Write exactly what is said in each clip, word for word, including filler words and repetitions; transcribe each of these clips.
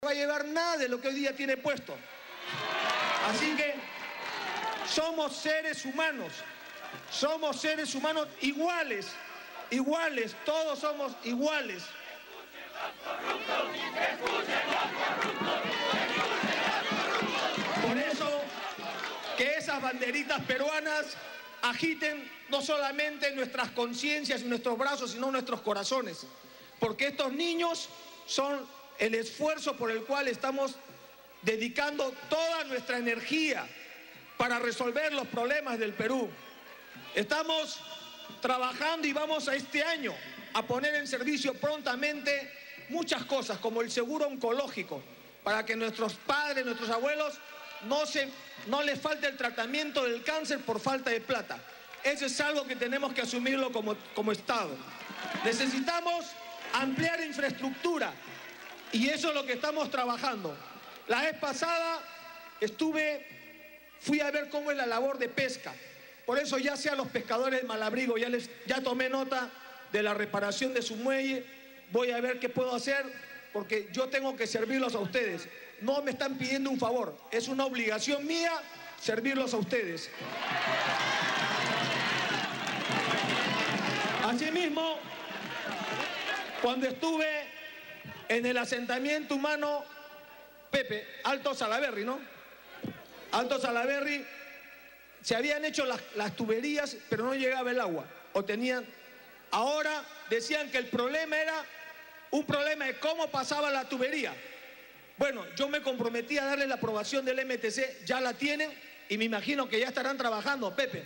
va a llevar nada de lo que hoy día tiene puesto. Así que somos seres humanos, somos seres humanos iguales, iguales, todos somos iguales. Por eso, que esas banderitas peruanas agiten no solamente nuestras conciencias y nuestros brazos, sino nuestros corazones. Porque estos niños son el esfuerzo por el cual estamos dedicando toda nuestra energía para resolver los problemas del Perú. Estamos trabajando y vamos a este año a poner en servicio prontamente muchas cosas, como el seguro oncológico, para que nuestros padres, nuestros abuelos, no, se, no les falte el tratamiento del cáncer por falta de plata. Eso es algo que tenemos que asumirlo como, como Estado. Necesitamos ampliar infraestructura y eso es lo que estamos trabajando. La vez pasada estuve, fui a ver cómo es la labor de pesca. Por eso ya sea los pescadores de Malabrigo, ya, les, ya tomé nota de la reparación de su muelle. Voy a ver qué puedo hacer porque yo tengo que servirlos a ustedes. No me están pidiendo un favor, es una obligación mía servirlos a ustedes. Asimismo, cuando estuve en el asentamiento humano, Pepe, Alto Salaberry, ¿no? Alto Salaberry, se habían hecho las, las tuberías, pero no llegaba el agua, o tenían... Ahora decían que el problema era un problema de cómo pasaba la tubería. Bueno, yo me comprometí a darle la aprobación del M T C, ya la tienen, y me imagino que ya estarán trabajando, Pepe.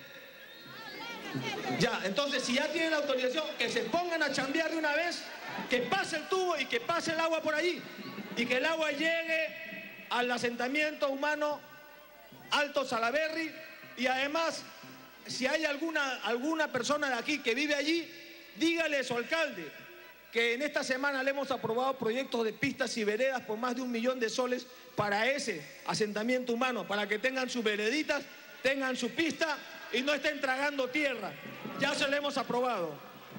Ya, entonces si ya tienen la autorización, que se pongan a chambear de una vez, que pase el tubo y que pase el agua por allí, y que el agua llegue al asentamiento humano Alto Salaberry, y además, si hay alguna, alguna persona de aquí que vive allí, dígale a su alcalde que en esta semana le hemos aprobado proyectos de pistas y veredas por más de un millón de soles para ese asentamiento humano, para que tengan sus vereditas, tengan su pista y no estén tragando tierra. Ya se lo hemos aprobado.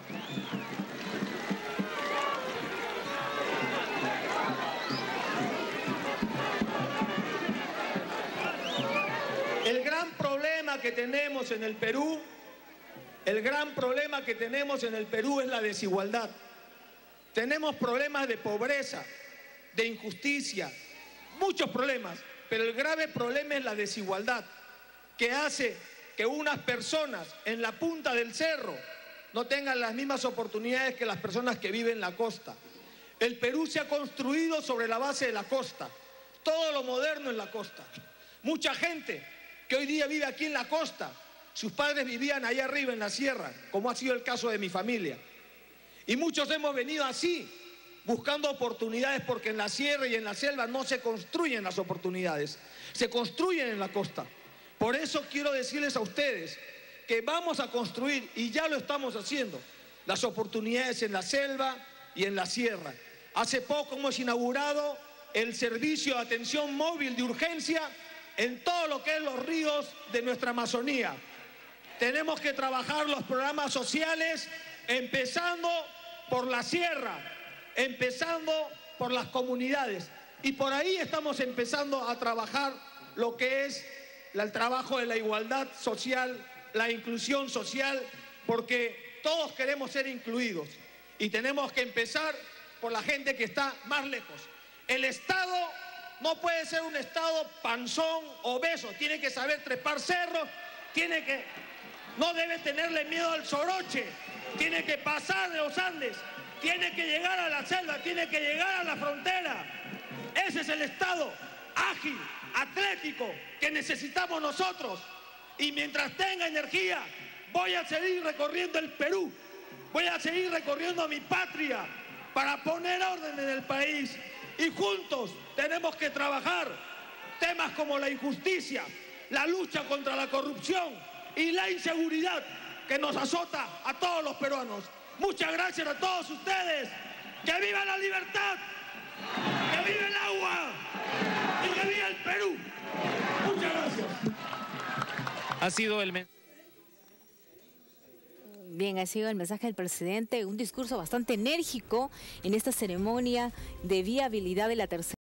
El gran problema que tenemos en el Perú, el gran problema que tenemos en el Perú es la desigualdad. Tenemos problemas de pobreza, de injusticia, muchos problemas, pero el grave problema es la desigualdad, que hace que unas personas en la punta del cerro no tengan las mismas oportunidades que las personas que viven en la costa. El Perú se ha construido sobre la base de la costa, todo lo moderno en la costa. Mucha gente que hoy día vive aquí en la costa, sus padres vivían allá arriba en la sierra, como ha sido el caso de mi familia. Y muchos hemos venido así, buscando oportunidades, porque en la sierra y en la selva no se construyen las oportunidades, se construyen en la costa. Por eso quiero decirles a ustedes que vamos a construir, y ya lo estamos haciendo, las oportunidades en la selva y en la sierra. Hace poco hemos inaugurado el servicio de atención móvil de urgencia en todo lo que es los ríos de nuestra Amazonía. Tenemos que trabajar los programas sociales empezando por la sierra, empezando por las comunidades. Y por ahí estamos empezando a trabajar lo que es el trabajo de la igualdad social, la inclusión social, porque todos queremos ser incluidos. Y tenemos que empezar por la gente que está más lejos. El Estado no puede ser un Estado panzón, obeso, tiene que saber trepar cerros, tiene que, no debe tenerle miedo al soroche, tiene que pasar de los Andes, tiene que llegar a la selva, tiene que llegar a la frontera. Ese es el Estado ágil, atlético, que necesitamos nosotros. Y mientras tenga energía, voy a seguir recorriendo el Perú, voy a seguir recorriendo mi patria para poner orden en el país. Y juntos tenemos que trabajar temas como la injusticia, la lucha contra la corrupción y la inseguridad que nos azota a todos los peruanos. Muchas gracias a todos ustedes. ¡Que viva la libertad! ¡Que viva el agua! ¡Y que viva el Perú! Muchas gracias. Ha sido el mensaje. Bien, ha sido el mensaje del presidente, un discurso bastante enérgico en esta ceremonia de viabilidad de la tercera.